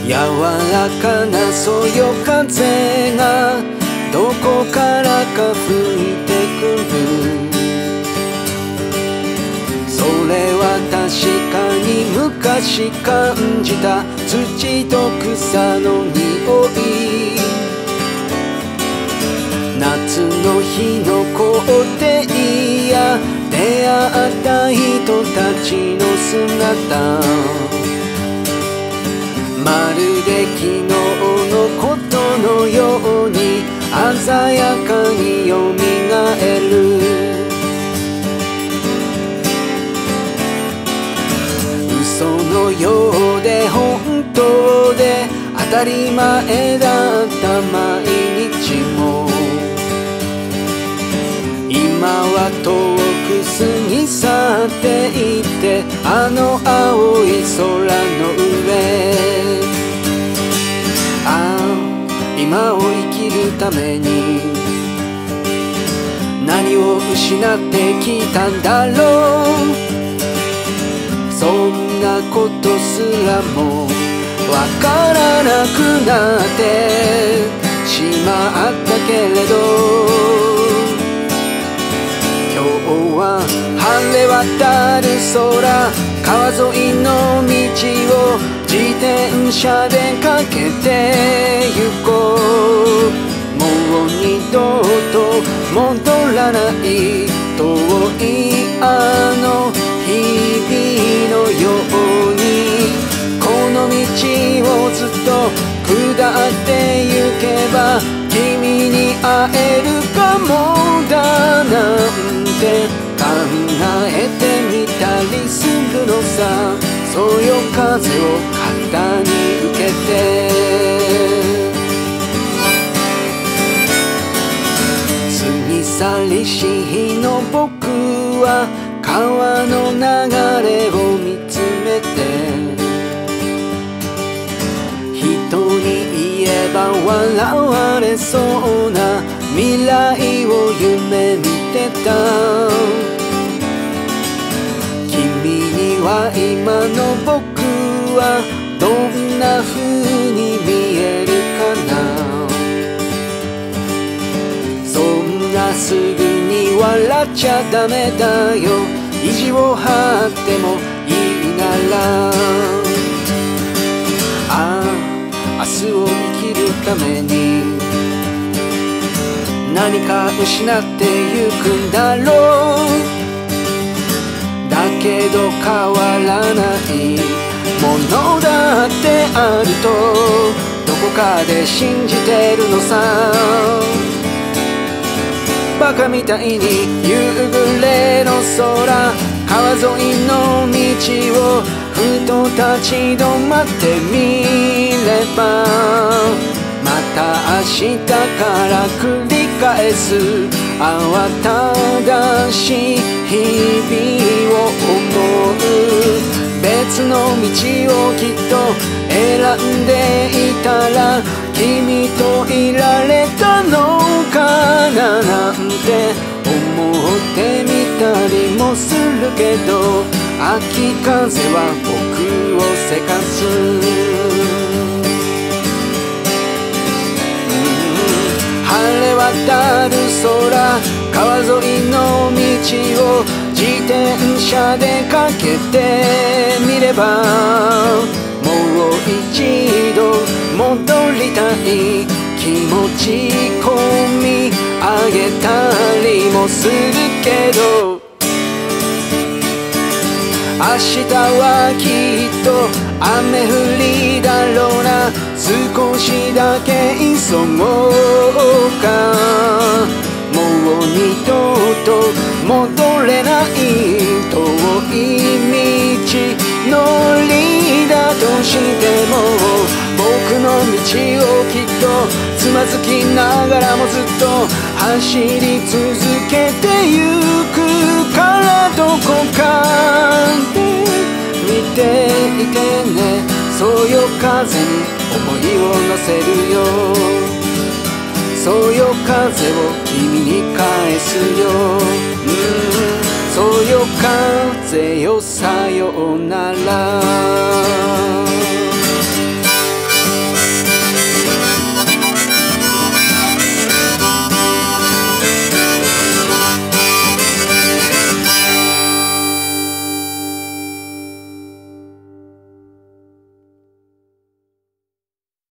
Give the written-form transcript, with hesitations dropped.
柔らかなそよ風がどこからか吹いてくる。それは確かに昔感じた土と草の匂い。夏の日の校庭や出会った人たちの姿、まるで昨日のことのように鮮やかによみがえる。嘘のようで本当で当たり前だった毎日も、今は遠く過ぎ去っていってあの青い空の上。ああ、今を生きるために何を失ってきたんだろう。そんなことすらもわからなくなってしまったけれど、晴れ渡る空、川沿いの道を自転車で駆けて行こう。もう二度と戻らない遠いあの日々のように、この道をずっと下って行けば君に会えるかもだなんて考えてみたりするのさ。そよ風を肩に受けて、過ぎ去りし日の僕は川の流れを見つめて、人に言えば笑われそうな未来を夢見てた。君には今の僕はどんな風に見えるかな。そんなすぐに笑っちゃダメだよ。意地を張ってもいいなら、ああ、明日を生きるために何か失ってゆくんだろう。だけど変わらないものだってあるとどこかで信じてるのさ。バカみたいに夕暮れの空、川沿いの道をふと立ち止まってみれば、また明日から繰り返す慌ただしい日々を思う。別の道をきっと選んでいたら君といられたのかななんて思ってみたりもするけど、秋風は僕をせかす。晴れ渡る空、川沿いの道を自転車で駆けてみれば、もう一度戻りたい気持ち込み上げたりもするけど、明日はきっと雨降りだろうな。少しだけ急ごうか。もう二度と戻れない遠い道のりだとしても、僕の道をきっとつまずきながらもずっと走り続けてゆくから、どこかで見ていてね。そよ風に思いを乗せるよ。そよ風を君に返すよ。そよ風よさよなら。